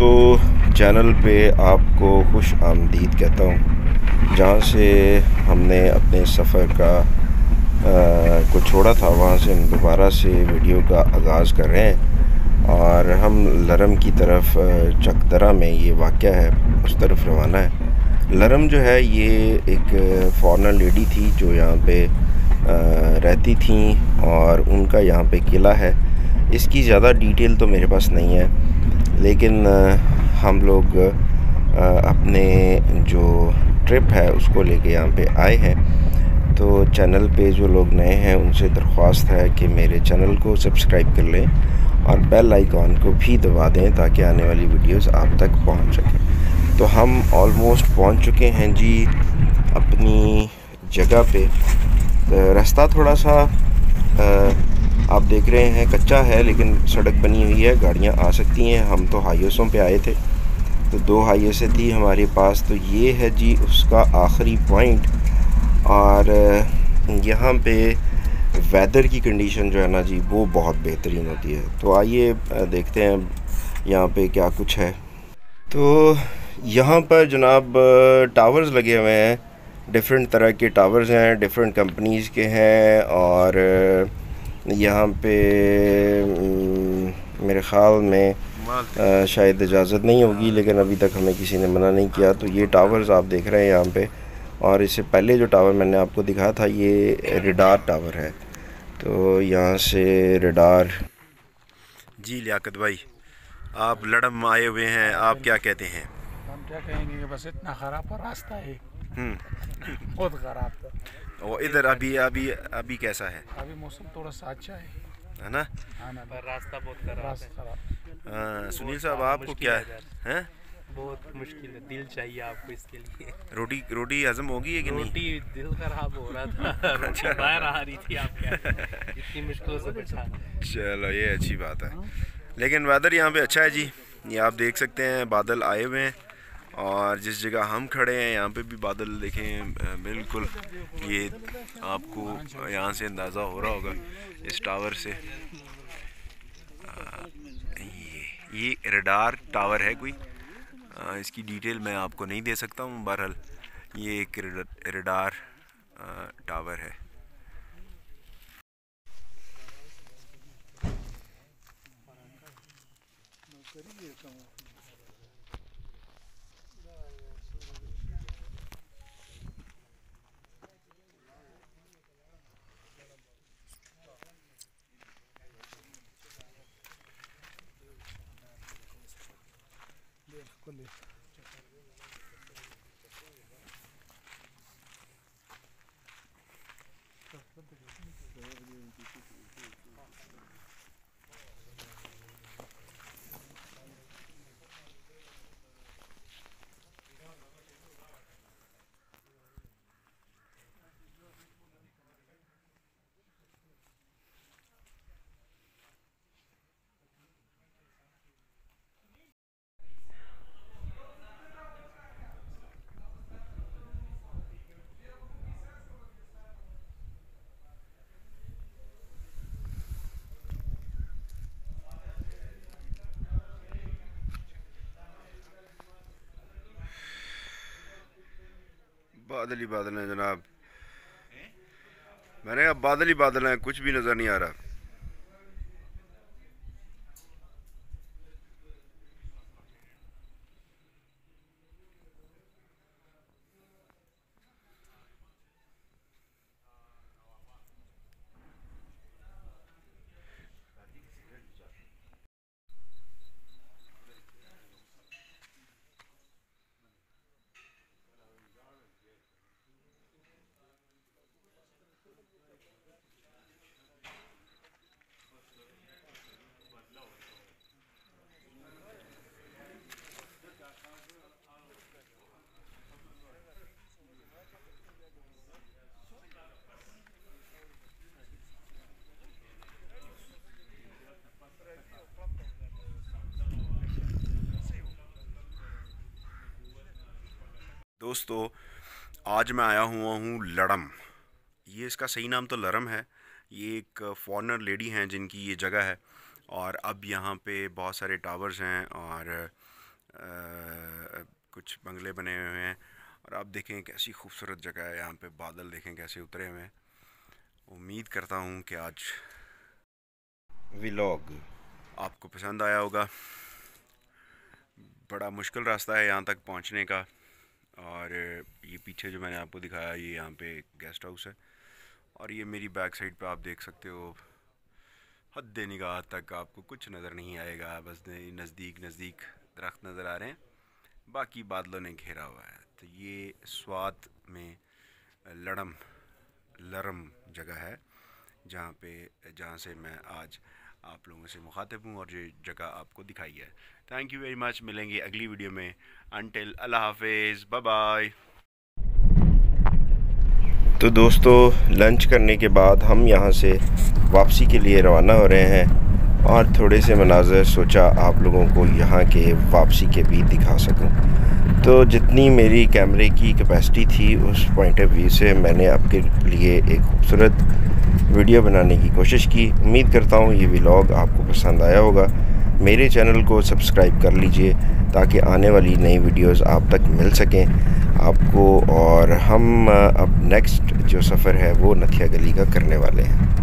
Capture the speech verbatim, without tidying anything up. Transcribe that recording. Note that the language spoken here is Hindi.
दोस्तों, चैनल पे आपको खुश आमदीद कहता हूँ। जहाँ से हमने अपने सफ़र का आ, को छोड़ा था, वहाँ से हम दोबारा से वीडियो का आगाज़ कर रहे हैं और हम लरम की तरफ, चकदरा में ये वाक़या है, उस तरफ रवाना है। लरम जो है ये एक फॉरेनर लेडी थी जो यहाँ पे आ, रहती थी और उनका यहाँ पे किला है। इसकी ज़्यादा डिटेल तो मेरे पास नहीं है, लेकिन हम लोग अपने जो ट्रिप है उसको लेके यहाँ पे आए हैं। तो चैनल पे जो लोग नए हैं उनसे दरख्वास्त है कि मेरे चैनल को सब्सक्राइब कर लें और बेल आइकॉन को भी दबा दें ताकि आने वाली वीडियोस आप तक पहुँच सकें। तो हम ऑलमोस्ट पहुँच चुके हैं जी अपनी जगह पे। रास्ता थोड़ा सा आ, आप देख रहे हैं कच्चा है, लेकिन सड़क बनी हुई है, गाड़ियां आ सकती हैं। हम तो हाईवेज़ों पे आए थे, तो दो हाईवे थी हमारे पास। तो ये है जी उसका आखिरी पॉइंट। और यहाँ पे वेदर की कंडीशन जो है ना जी, वो बहुत बेहतरीन होती है। तो आइए देखते हैं यहाँ पे क्या कुछ है। तो यहाँ पर जनाब टावर्स लगे हुए हैं, डिफरेंट तरह के टावर्स हैं, डिफरेंट कंपनीज़ के हैं। और यहाँ पे मेरे ख़्याल में आ, शायद इजाज़त नहीं होगी, लेकिन अभी तक हमें किसी ने मना नहीं किया। तो ये टावर्स आप देख रहे हैं यहाँ पे, और इससे पहले जो टावर मैंने आपको दिखाया था ये रडार टावर है। तो यहाँ से रडार। जी लियाकत भाई, आप लड़म आए हुए हैं, आप क्या कहते हैं? हम क्या कहेंगे कि बस इतना ख़राब रास्ता है, बहुत ख़राब था। और इधर अभी अभी अभी कैसा है? अभी मौसम थोड़ा सा अच्छा है है ना, हाँ ना, पर रास्ता बहुत ख़राब है। हाँ सुनील साहब, आपको क्या है? बहुत मुश्किल है, दिल चाहिए आपको इसके लिए। रोटी रोटी हजम होगी है कि नहीं? रोटी दिल खराब हो रहा था, रोटी बाहर आ रही थी आपके, इतनी मुश्किलों से बचा। चलो ये अच्छी बात है। लेकिन वेदर यहाँ पे अच्छा है जी, ये आप देख सकते हैं बादल आए हुए हैं। और जिस जगह हम खड़े हैं यहाँ पे भी बादल देखें, बिल्कुल ये आपको यहाँ से अंदाज़ा हो रहा होगा इस टावर से। ये ये रडार टावर है कोई, आ, इसकी डिटेल मैं आपको नहीं दे सकता हूँ। बहरहाल ये एक रडार टावर है। बादल ही बादल हैं जनाब, मैंने कहा बादल ही बादल हैं, कुछ भी नज़र नहीं आ रहा। दोस्तों, आज मैं आया हुआ हूँ लड़म। ये इसका सही नाम तो लरम है। ये एक फॉरेनर लेडी हैं जिनकी ये जगह है। और अब यहाँ पे बहुत सारे टावर्स हैं और कुछ बंगले बने हुए हैं और आप देखें कैसी खूबसूरत जगह है। यहाँ पे बादल देखें कैसे उतरे हुए हैं। उम्मीद करता हूँ कि आज व्लॉग आपको पसंद आया होगा। बड़ा मुश्किल रास्ता है यहाँ तक पहुँचने का, और ये पीछे जो मैंने आपको दिखाया ये यहाँ पे गेस्ट हाउस है, और ये मेरी बैक साइड पे आप देख सकते हो हद निगाह तक आपको कुछ नज़र नहीं आएगा, बस नज़दीक नज़दीक दरख्त नज़र आ रहे हैं, बाकी बादलों ने घेरा हुआ है। तो ये स्वात में लड़म लरम जगह है जहाँ पे जहाँ से मैं आज आप लोगों से मुखातिब हूँ और ये जगह आपको दिखाई है। Thank you very much. मिलेंगे अगली वीडियो में। अंटिल अल्लाह हाफिज़, बाय बाय। तो दोस्तों, लंच करने के बाद हम यहाँ से वापसी के लिए रवाना हो रहे हैं और थोड़े से मनाज़र सोचा आप लोगों को यहाँ के वापसी के भी दिखा सकूँ। तो जितनी मेरी कैमरे की कैपेसिटी थी उस पॉइंट ऑफ व्यू से मैंने आपके लिए एक खूबसूरत वीडियो बनाने की कोशिश की। उम्मीद करता हूँ ये व्लॉग आपको पसंद आया होगा। मेरे चैनल को सब्सक्राइब कर लीजिए ताकि आने वाली नई वीडियोस आप तक मिल सकें आपको। और हम अब नेक्स्ट जो सफ़र है वो नथिया गली का करने वाले हैं।